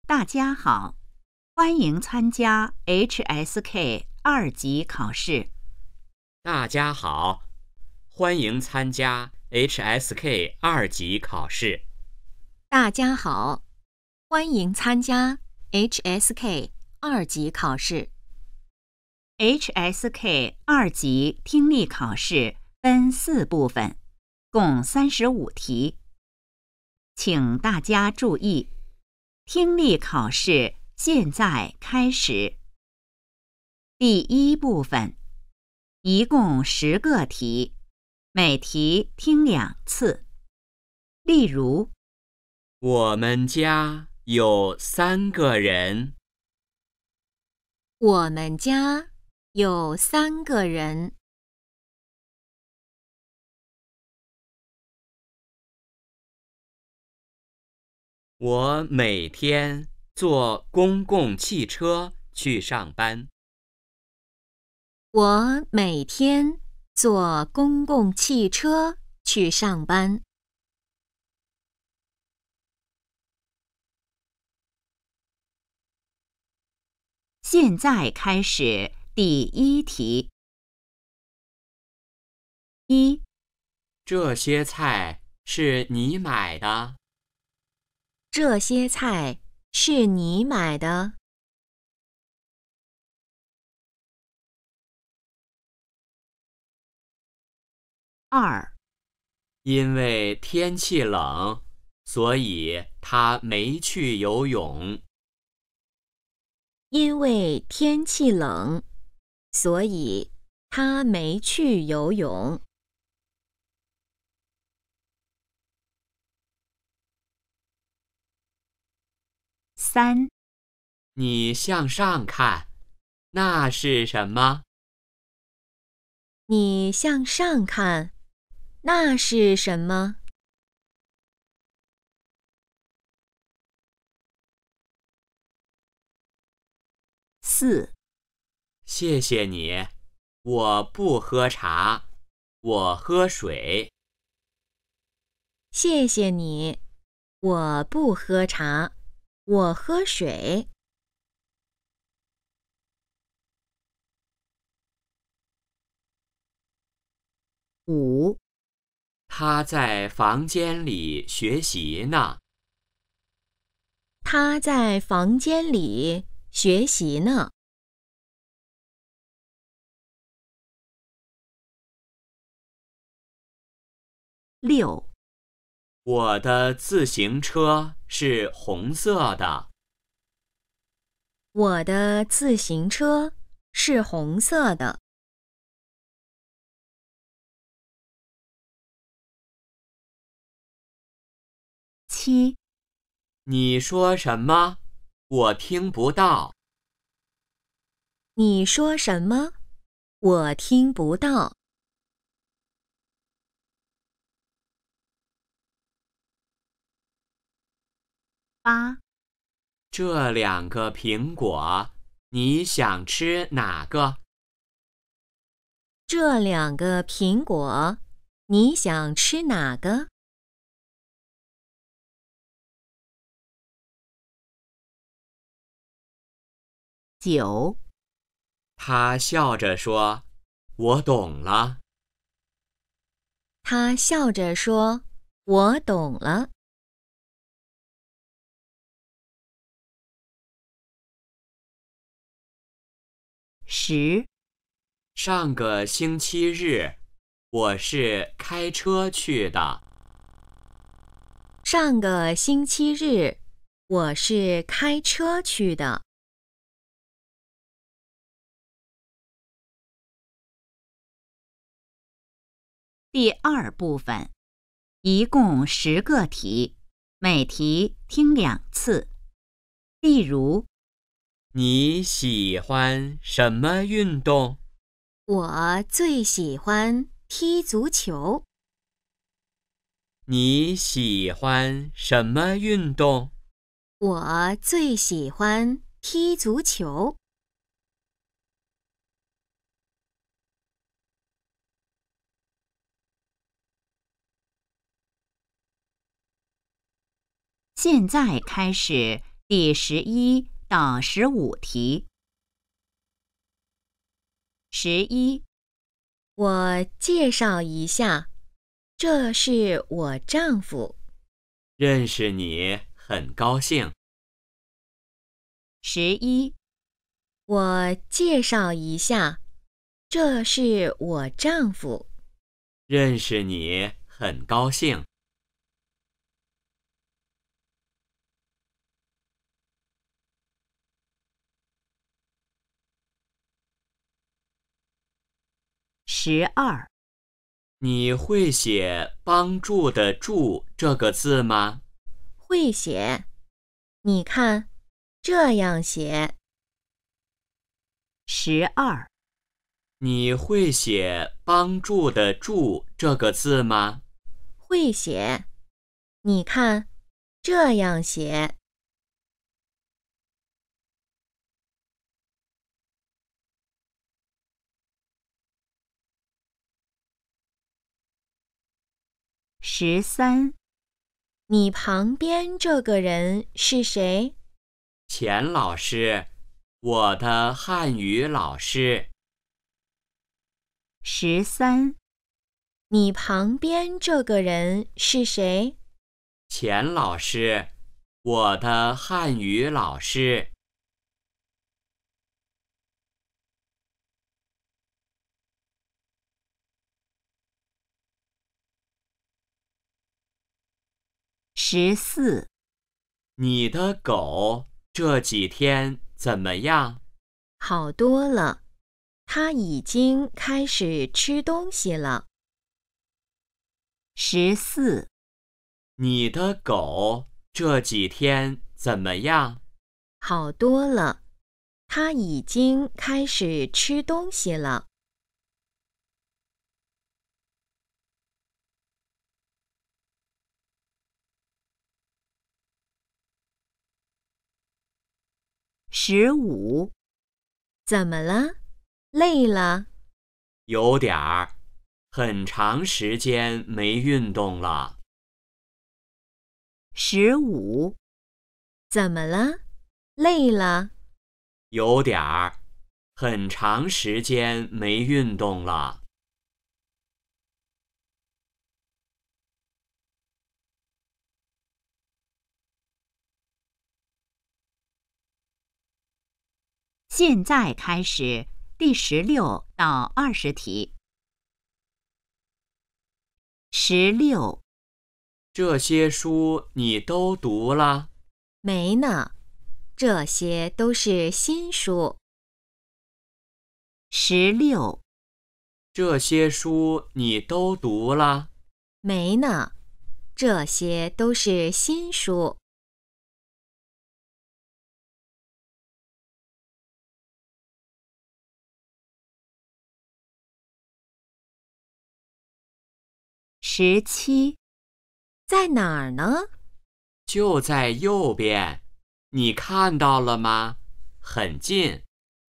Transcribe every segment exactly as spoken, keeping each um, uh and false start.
大家好，欢迎参加 H S K 二级考试。 大家好，欢迎参加 H S K 二级考试。 大家好，欢迎参加 H S K 二级考试。 H S K 二级听力考试分四部分，共三十五题。请大家注意，听力考试现在开始。第一部分，一共十个题，每题听两次。例如， 我们家有三个人。 我们家有三个人。 我每天坐公共汽车去上班。 我每天坐公共汽车去上班。 现在开始第一题。一， 这些菜是你买的？ 这些菜是你买的？ 二， 因为天气冷，所以他没去游泳。 因为天气冷，所以他没去游泳。 三， 你向上看，那是什么？ 你向上看，那是什么？ 四， 谢谢你，我不喝茶，我喝水。 谢谢你，我不喝茶，我喝水。 五， 他在房间里学习呢。 他在房间里学习呢。 六， 我的自行车是红色的。 我的自行车是红色的。 七， 你说什么？我听不到。 你说什么？我听不到。 八， 这两个苹果，你想吃哪个？ 这两个苹果，你想吃哪个？ 九， 他笑着说：“我懂了。” 他笑着说：“我懂了。” 十， 上个星期日，我是开车去的。 上个星期日，我是开车去的。 第二部分，一共十个题，每题听两次。例如， 你喜欢什么运动？ 我最喜欢踢足球。 你喜欢什么运动？ 我最喜欢踢足球。 现在开始第十一到十五题。十一， 我介绍一下，这是我丈夫。 认识你很高兴。 十一， 我介绍一下，这是我丈夫。 认识你很高兴。 十二， 你会写帮助的助这个字吗？ 会写，你看，这样写。 十二， 你会写帮助的助这个字吗？ 会写，你看，这样写。 十三， 你旁边这个人是谁？ 钱老师，我的汉语老师。 十三， 你旁边这个人是谁？ 钱老师，我的汉语老师。 十四， 你的狗这几天怎么样？ 好多了，他已经开始吃东西了。 十四， 你的狗这几天怎么样？ 好多了，他已经开始吃东西了。 十五， 怎么了？累了？ 有点儿，很长时间没运动了。 十五， 怎么了？累了？ 有点儿，很长时间没运动了。 现在开始第十六到二十题。十六， 这些书你都读了？ 没呢，这些都是新书。 十六， 这些书你都读了？ 没呢，这些都是新书。 十七， 在哪儿呢？ 就在右边，你看到了吗？很近。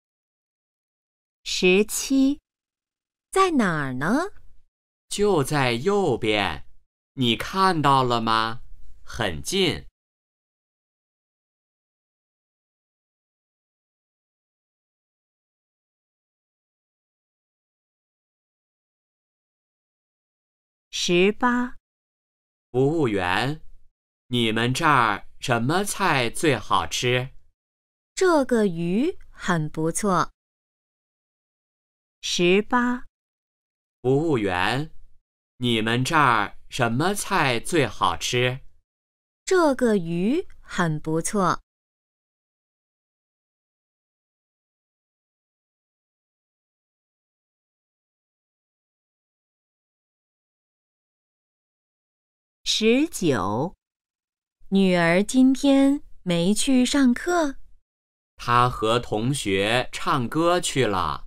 十七， 在哪儿呢？ 就在右边，你看到了吗？很近。 十八， 服务员，你们这儿什么菜最好吃？ 这个鱼很不错。 十八， 服务员，你们这儿什么菜最好吃？ 这个鱼很不错。 十九， 女儿今天没去上课。 他和同学唱歌去了。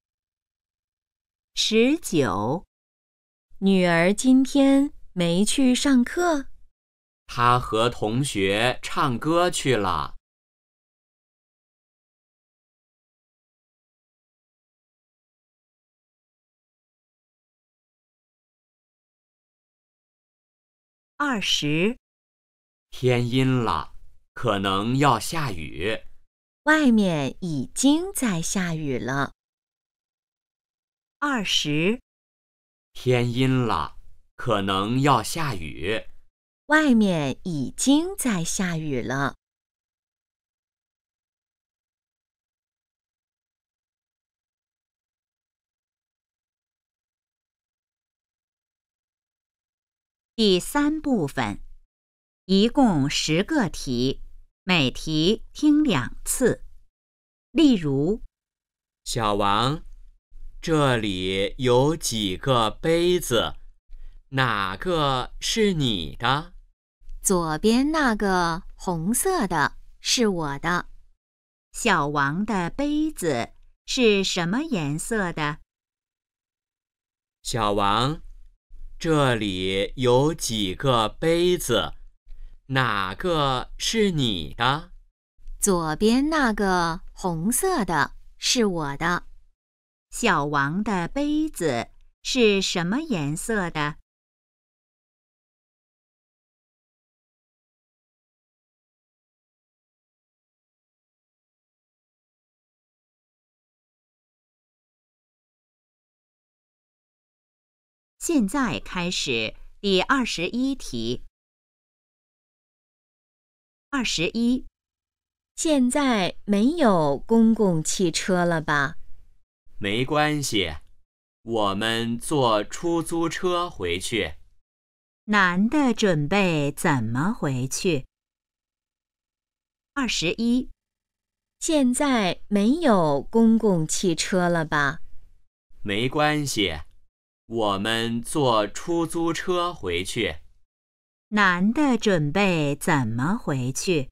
十九， 女儿今天没去上课。 他和同学唱歌去了。 二十， 天阴了， 可能要下雨。 外面已经在下雨了。 二十， 天阴了，可能要下雨。 外面已经在下雨了。 第三部分，一共十个题，每题听两次。例如， 小王，这里有几个杯子，哪个是你的？ 左边那个红色的是我的。 小王的杯子是什么颜色的？ 小王，这里有几个杯子，哪个是你的？ 左边那个红色的是我的。 小王的杯子是什么颜色的？现在开始第二十一题。二十一， 现在没有公共汽车了吧？ 没关系，我们坐出租车回去。 男的准备怎么回去？二十一， 现在没有公共汽车了吧？ 没关系，我们坐出租车回去。 男的准备怎么回去？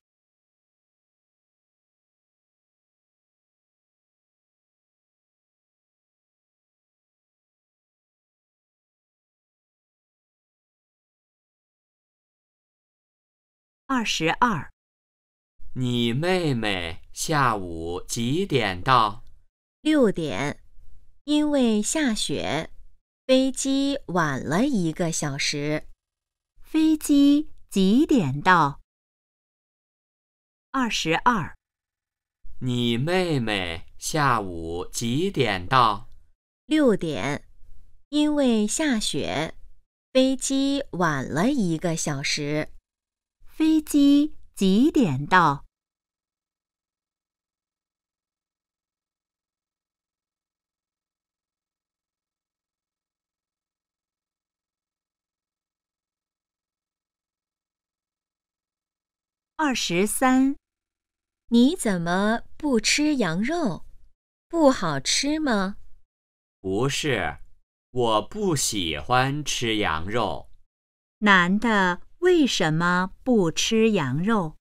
二十二， 你妹妹下午几点到？ 六点，因为下雪，飞机晚了一个小时。 飞机几点到？二十二， 你妹妹下午几点到？ 六点，因为下雪，飞机晚了一个小时。 飞机几点到？二十三， 你怎么不吃羊肉？不好吃吗？ 不是，我不喜欢吃羊肉。 男的为什么不吃羊肉？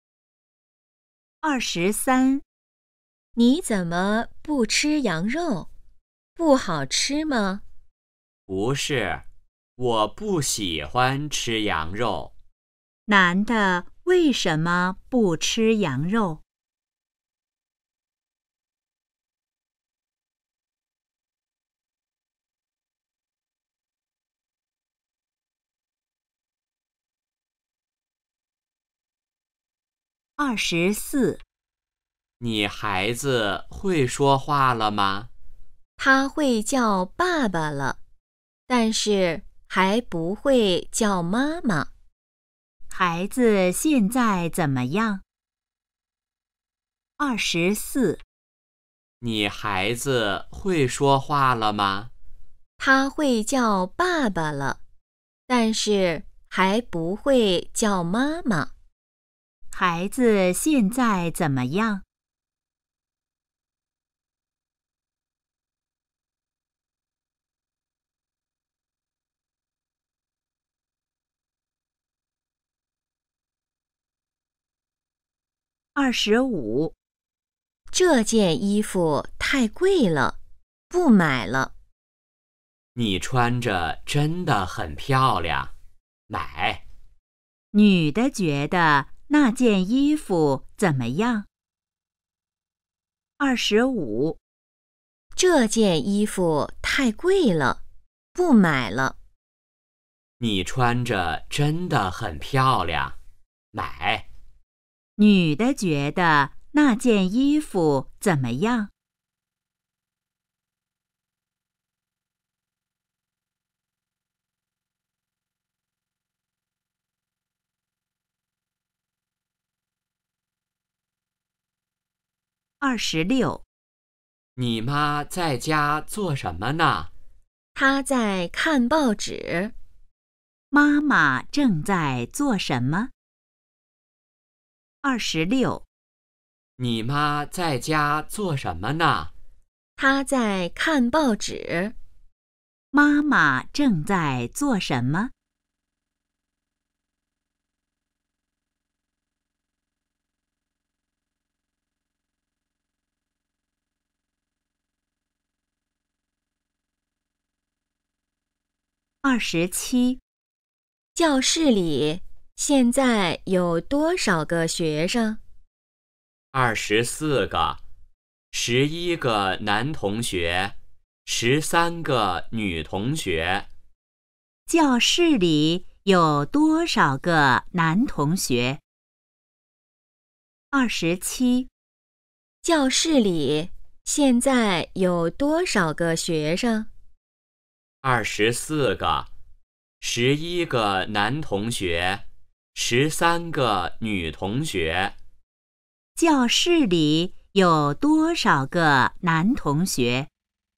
二十三， 你怎么不吃羊肉？不好吃吗？ 不是，我不喜欢吃羊肉。 男的为什么不吃羊肉？二十四， 你孩子会说话了吗？ 他会叫爸爸了，但是还不会叫妈妈。 孩子现在怎么样？二十四， 你孩子会说话了吗？ 他会叫爸爸了，但是还不会叫妈妈。 孩子现在怎么样？二十五， 这件衣服太贵了，不买了。 你穿着真的很漂亮，买。 女的觉得那件衣服怎么样？二十五， 这件衣服太贵了，不买了。 你穿着真的很漂亮，买。 女的觉得那件衣服怎么样？二十六， 你妈在家做什么呢？ 她在看报纸。 妈妈正在做什么？二十六， 你妈在家做什么呢？ 她在看报纸。 妈妈正在做什么？二十七， 教室里现在有多少个学生？ 二十四个，十一个男同学，十三个女同学。 教室里有多少个男同学？二十七， 教室里现在有多少个学生？ 二十四个，十一个男同学，十三个女同学。 教室里有多少个男同学？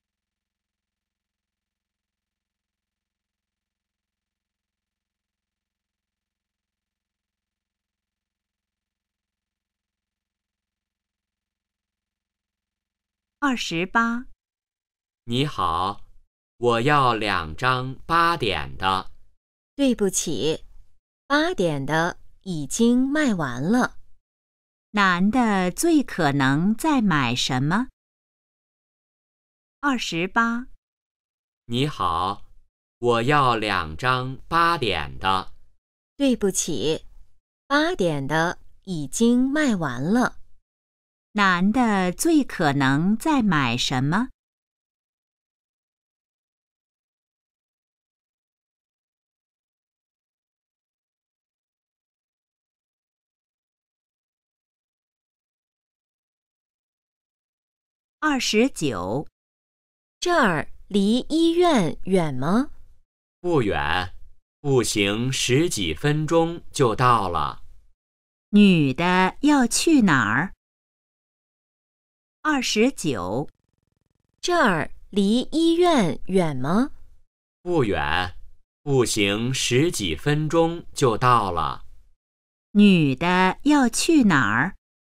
二十八， 你好，我要两张八点的。 对不起，八点的已经卖完了。 男的最可能在买什么？二十八， 你好，我要两张八点的。 对不起，八点的已经卖完了。 男的最可能在买什么？二十九， 这儿离医院远吗？ 不远，步行十几分钟就到了。 女的要去哪儿？二十九， 这儿离医院远吗？ 不远，步行十几分钟就到了。 女的要去哪儿？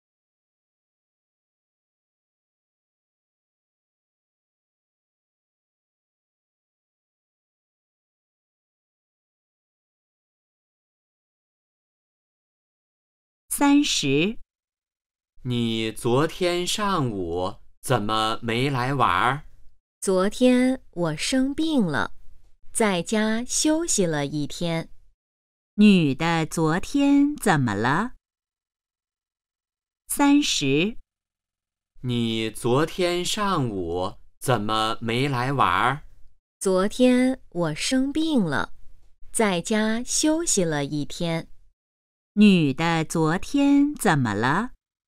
三十， 你昨天上午怎么没来玩？ 昨天我生病了，在家休息了一天。 女的昨天怎么了？三十， 你昨天上午怎么没来玩？ 昨天我生病了，在家休息了一天。 女的昨天怎么了？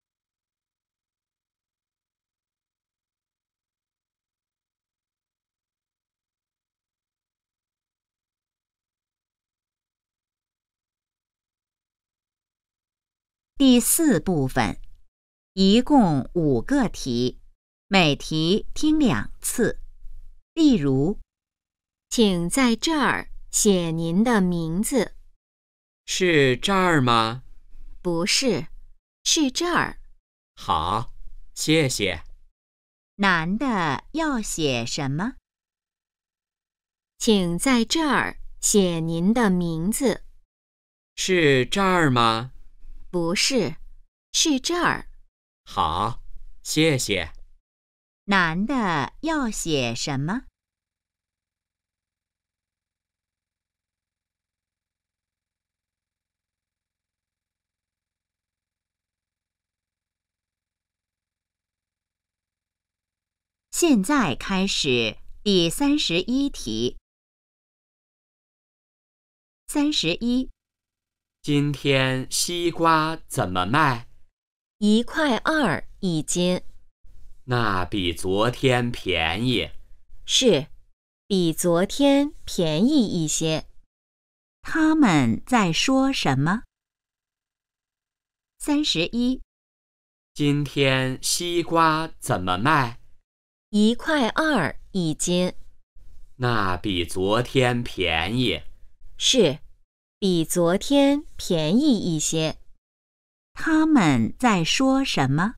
第四部分，一共五个题，每题听两次。例如， 请在这儿写您的名字。 是这儿吗？ 不是，是这儿。 好，谢谢。 男的要写什么？ 请在这儿写您的名字。 是这儿吗？ 不是，是这儿。 好，谢谢。 男的要写什么？现在开始第三十一题。三十一， 今天西瓜怎么卖？ 一块二一斤。 那比昨天便宜。 是，比昨天便宜一些。 他们在说什么？三十一， 今天西瓜怎么卖？ 一块二一斤。 那比昨天便宜。 是，比昨天便宜一些。 他们在说什么？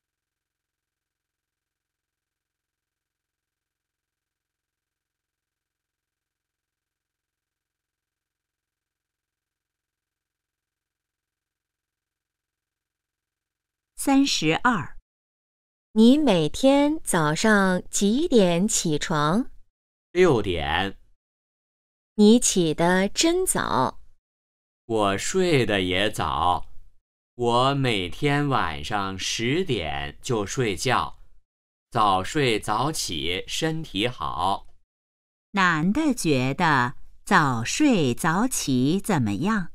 三十二， 你每天早上几点起床？ 六点。 你起得真早。 我睡得也早。我每天晚上十点就睡觉，早睡早起身体好。 男的觉得早睡早起怎么样？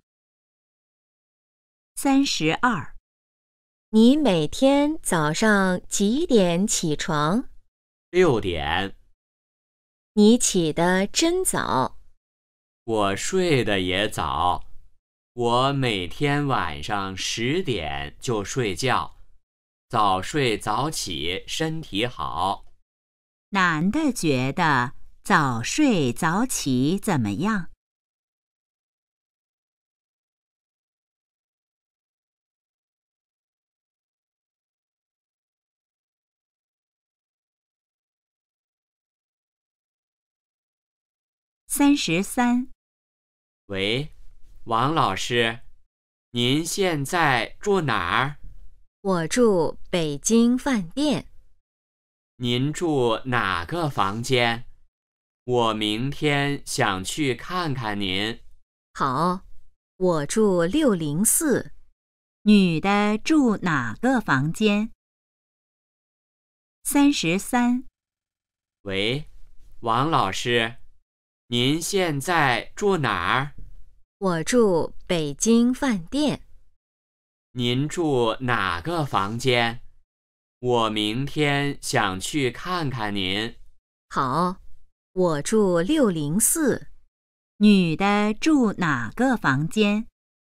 三十二， 你每天早上几点起床？ 六点。 你起得真早。 我睡得也早。我每天晚上十点就睡觉，早睡早起身体好。 男的觉得早睡早起怎么样？三十三， 喂，王老师，您现在住哪儿？ 我住北京饭店。 您住哪个房间？我明天想去看看您。 好，我住六零四。 女的住哪个房间？三十三， 喂，王老师，您现在住哪儿？ 我住北京饭店。 您住哪个房间？我明天想去看看您。 好，我住六零四。 女的住哪个房间？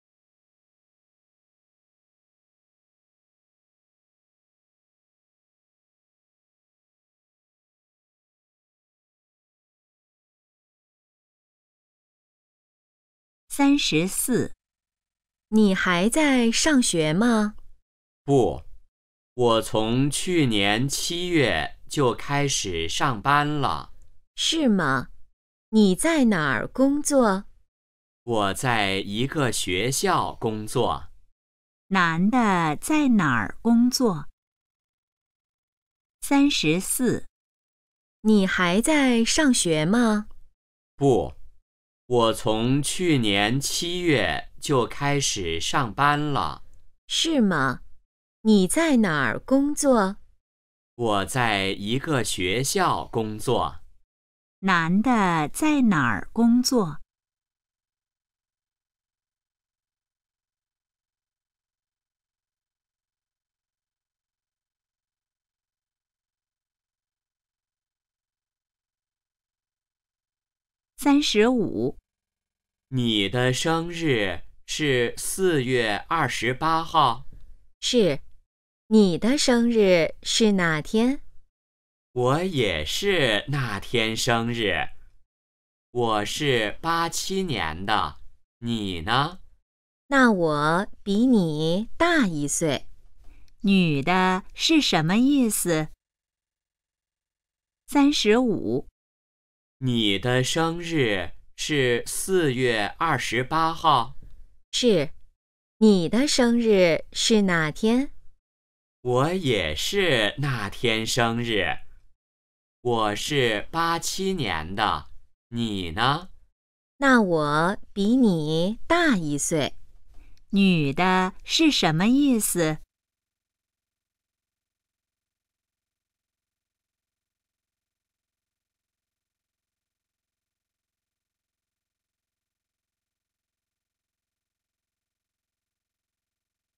三十四， 你还在上学吗？ 不，我从去年七月就开始上班了。 是吗？你在哪儿工作？ 我在一个学校工作。 男的在哪儿工作？三十四， 你还在上学吗？ 不，我从去年七月就开始上班了。 是吗？你在哪儿工作？ 我在一个学校工作。 男的在哪儿工作？三十五， 你的生日是四月二十八号。 是。你的生日是哪天？ 我也是那天生日。我是八七年的，你呢？ 那我比你大一岁。 女的是什么意思？三十五， 你的生日是四月二十八号。 是。你的生日是哪天？ 我也是那天生日。我是八七年的，你呢？ 那我比你大一岁。 女的是什么意思？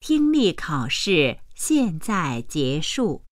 听力考试现在结束。